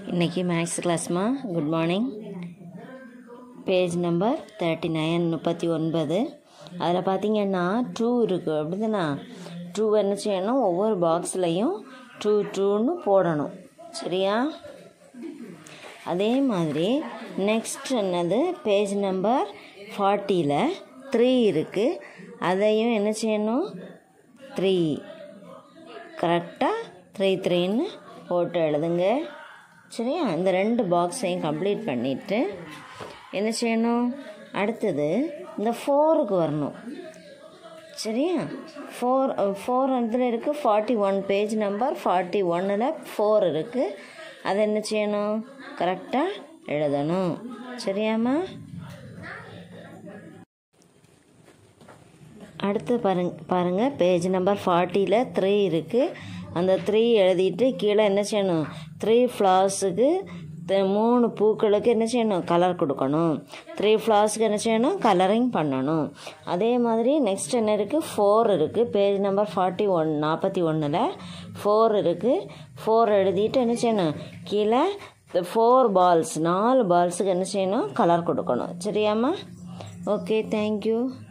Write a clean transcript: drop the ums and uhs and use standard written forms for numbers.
இன்னைக்கு மேக்ஸ் கிளாஸ்மா. Good morning. Page number 39 39. அதில் பார்த்தீங்கன்னா 2 இருக்குது அப்படிதானா. 2 என்ன செய்யணும், ஒவ்வொரு பாக்ஸ்லையும் 2 2ன்னு போடணும். சரியா? அதே மாதிரி நெக்ஸ்ட் என்னது, பேஜ் நம்பர் 40ல் 3 இருக்குது. அதையும் என்ன செய்யணும், 3 கரெக்டாக 3 3ன்னு போட்டு எழுதுங்க. சரியா? இந்த 2 பாக்ஸையும் கம்ப்ளீட் பண்ணிவிட்டு என்ன செய்யணும், அடுத்தது இந்த 4க்கு வரணும். சரியா? 4 இதில் இருக்குது 41, பேஜ் நம்பர் 41ல் 4 இருக்குது. அதை என்ன செய்யணும், கரெக்டாக எழுதணும். சரியாம்மா? அடுத்து பாருங்கள் பேஜ் நம்பர் 40ல் 3 இருக்குது. அந்த 3 எழுதிட்டு கீழே என்ன செய்யணும், 3 ஃப்ளார்ஸுக்கு 3 பூக்களுக்கு என்ன செய்யணும், கலர் கொடுக்கணும். 3 ஃப்ளார்ஸுக்கு என்ன செய்யணும், கலரிங் பண்ணணும். அதே மாதிரி நெக்ஸ்ட் என்ன இருக்குது, 4 இருக்குது. பேஜ் நம்பர் 41ல் 4 இருக்குது. 4 எழுதிட்டு என்ன செய்யணும், கீழே 4 பால்ஸ் 4 பால்ஸுக்கு என்ன செய்யணும், கலர் கொடுக்கணும். சரியாம்மா? Okay, thank you.